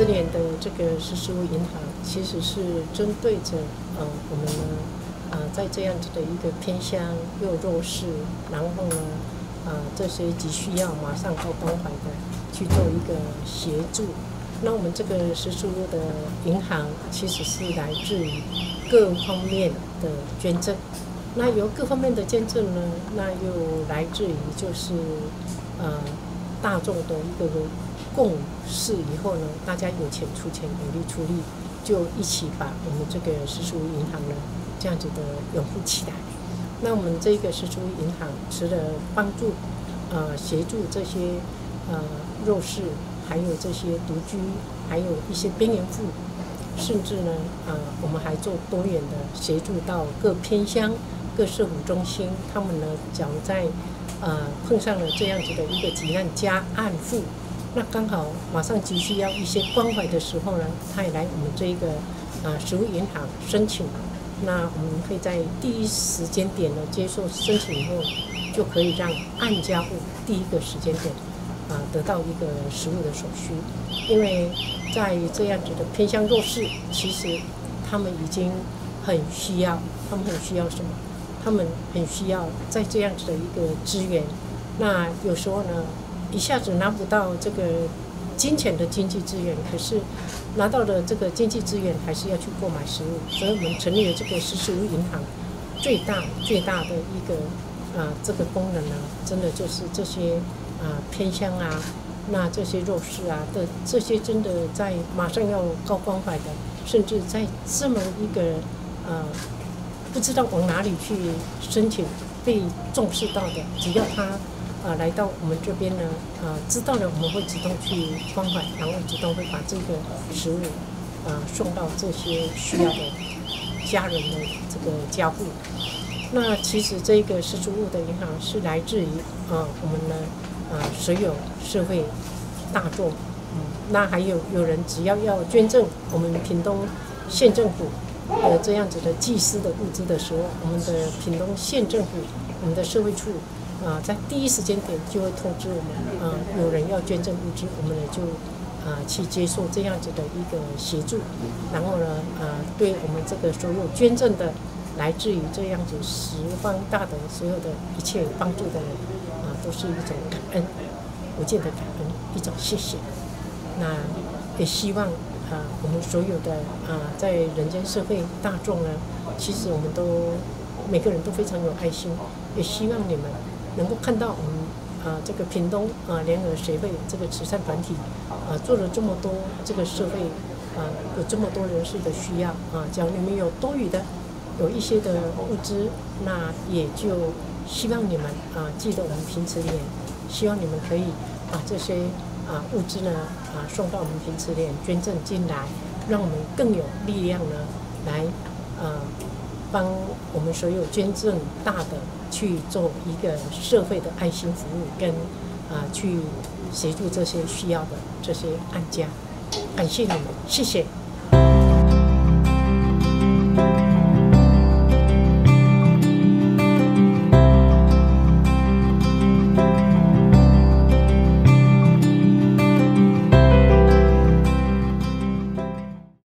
慈联的这个识时务银行，其实是针对着我们呢在这样子的一个偏乡又弱势，然后呢这些急需要马上高关怀的去做一个协助。那我们这个识时务的银行其实是来自于各方面的捐赠。那由各方面的捐赠呢，那又来自于就是大众的一个共识以后呢，大家有钱出钱，有力出力，就一起把我们这个识时务银行呢这样子的拥护起来。那我们这个识时务银行除了帮助协助这些弱势，还有这些独居，还有一些边缘户，甚至呢我们还做多元的协助到各偏乡、各社福中心，他们呢假如在碰上了这样子的一个急难加暗户，那刚好马上急需要一些关怀的时候呢，他也来我们这一个识物银行申请。那我们可以在第一时间点呢接受申请以后，就可以让案家户第一个时间点得到一个实物的手续。因为在这样子的偏乡弱势，其实他们已经很需要，他们很需要什么？他们很需要在这样子的一个资源。那有时候呢，一下子拿不到这个金钱的经济资源，可是拿到了这个经济资源，还是要去购买食物。所以我们成立了这个识时务银行，最大的一个这个功能呢，真的就是这些偏乡那这些弱势的这些真的在马上要高关怀的，甚至在这么一个不知道往哪里去申请被重视到的，只要他来到我们这边呢，知道了我们会主动去关怀，然后主动会把这个食物送到这些需要的家人的这个家户。那其实这个识时务的银行是来自于我们呢所有社会大众，那还有人只要捐赠我们屏东县政府这样子的祭祀的物资的时候，我们的屏东县政府我们的社会处在第一时间点就会通知我们有人要捐赠物资，我们呢就去接受这样子的一个协助，然后呢对我们这个所有捐赠的来自于这样子十方大的所有的一切帮助的人都是一种感恩，无尽的感恩，一种谢谢。那也希望我们所有的在人间社会大众呢，其实我们都每个人都非常有爱心，也希望你们能够看到我们这个屏东联合协会这个慈善团体做了这么多这个社会有这么多人士的需要假如你们有多余的有一些的物资，那也就希望你们记得我们平慈联，希望你们可以把这些物资呢送到我们平慈联捐赠进来，让我们更有力量呢来帮我们所有捐赠大的去做一个社会的爱心服务，跟去协助这些需要的这些案家。感谢你们，谢谢。